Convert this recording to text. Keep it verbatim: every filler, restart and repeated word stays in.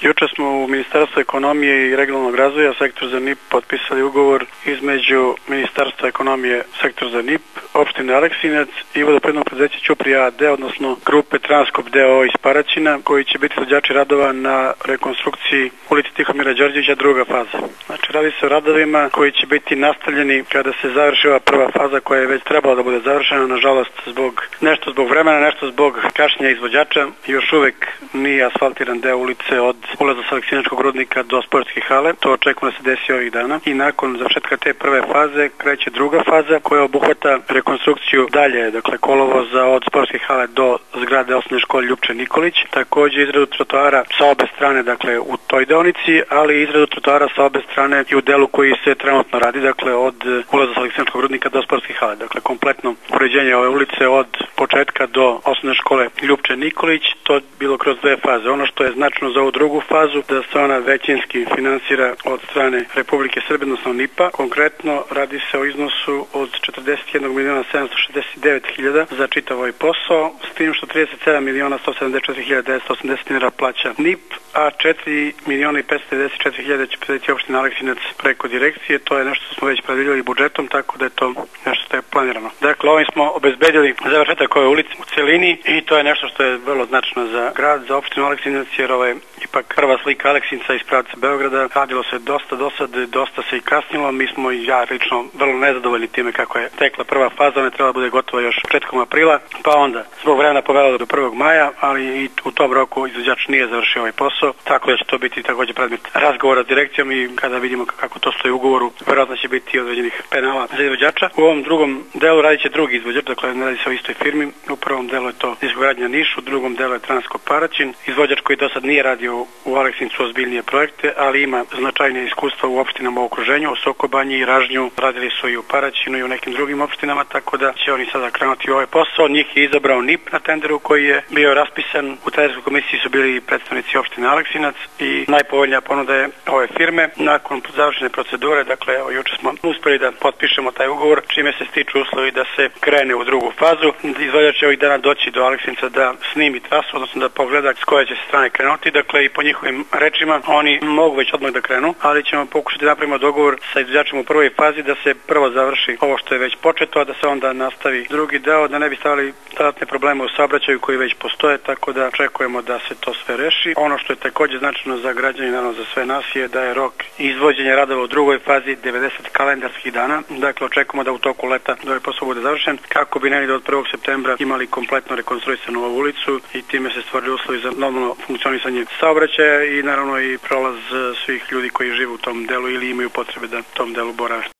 Juče smo u Ministarstvu ekonomije i regionalnog razvoja, sektor za N I P, potpisali ugovor između Ministarstva ekonomije, sektor za N I P, opštine Aleksinac i vodoprivrednog preduzeća Ćuprija A D, odnosno grupe Transkop D O O iz Paraćina, koji će biti izvođači radova na rekonstrukciji ulici Tihomira Đorđevića, druga faza. Znači, radi se o radovima koji će biti nastavljeni kada se završi ova prva faza koja je već trebala da bude završena, nažalost zbog nešto zbog vremena, nešto zbog kašnjenja izvođača. Još uvek nije asfaltiran deo ulice od ulaza sa Aleksinačkog rudnika do sportske hale. To očekujemo da se desi ovih dana. I nakon završetka te prve faze kreće druga faza koja obuhvata rekonstrukciju dalje, dakle kolovoza od sportske hale do zgrade osnovne škole Ljupče Nikolić. Takođe izradu trotoara sa obe strane, dakle u toj deonici, ali i izradu trotoara sa obe strane i u delu koji se trenutno radi, dakle od ulaza sa Aleksinačkog rudnika do sportske hale. Dakle, kompletno uređenje ove ulice od početka do osnovne škole Ljupče Nikolić, to je bilo kroz dve faze. Ono što je značajno za ovu drugu fazu, da se ona većinski finansira od strane Republike Srbije, odnosno N I P-a. Konkretno radi se o iznosu od četrdeset jedan miliona sedamsto šezdeset devet hiljada za čitav ovaj posao, s tim što trideset sedam miliona sto sedamdeset četiri hiljade devetsto osamdeset dinara plaća N I P, a četiri miliona i petsto devedeset četiri hiljade će predati opština Aleksinac preko direkcije. To je nešto što smo već predvidjeli budžetom, tako da je to nešto što je planirano. Dakle, ovim smo obezbedili završetak ove ulice u celini i to je nešto što je vrlo značajno za grad, za opštinu Aleksinac, jer ovo je ipak prva slika Aleksinca iz pravca Beograda. Radilo se dosta do sad, dosta se i kasnilo. Mi smo i ja lično vrlo nezadovoljni time kako je tekla prva faza, ona je trebala bude gotova još početkom aprila, pa onda zbog vremena povela do prvog maja, ali i u tom roku izvođač nije završio ovaj posao, tako da će to biti takođe predmet razgovora s direkcijom i kada vidimo kako to stoji u ugovoru, verovatno će biti određenih penala za izvođača. U ovom drugom delu radit će drugi izvođač, dakle ne radi se o istoj firmi. U prvom delu je to Izgradnja Niš, u drugom delu je Transkop Paraćin. Izvođač koji do sad nije radio u Aleksincu ozbiljnije projekte, ali ima značajnije iskustva u opštinama u okruženju, u Sokobanji i Ražnju, radili su i u Paraćinu i u nekim drugim opštinama, tako da će oni sada krenuti u ovaj posao. Njih je izabrao N I P na tenderu koji je bio raspisan. U tenderskoj komisiji su bili predstavnici opštine Aleksinac i najpovoljnija ponuda je ove firme. Nakon završene procedure, dakle evo juče smo uspeli da potpišemo taj ugovor, čime se stiču uslovi da se krene u drugu fazu. Izvođač će ovih dana doći do Aleksinca da snimi trasu, odnosno da pogleda s koje će se strane krenuti. Dakle, i po njihovim rečima oni mogu već odmah da krenu, ali ćemo pokušati da napravimo dogovor sa izvođačem u prvoj fazi da se prvo završi ovo što je već početo, a da se onda nastavi drugi deo, da ne bi stavili dodatne probleme u saobraćaju koji već postoje, tako da očekujemo da se to sve reši. Ono što je takođe značajno za građane i naravno za sve nas je da je rok izvođenja radova u drugoj fazi devedeset kalendarskih dana. Dakle, očekujemo da u toku leta ovaj posao bude završen, kako bi negdje od prvog septembra imali kompletno rekonstruisanu ovu ulicu i time se stvorili uslovi za normalno funkcionisanje saobraćaja i naravno i prolaz svih ljudi koji žive u tom delu ili imaju potrebe da u tom delu borave.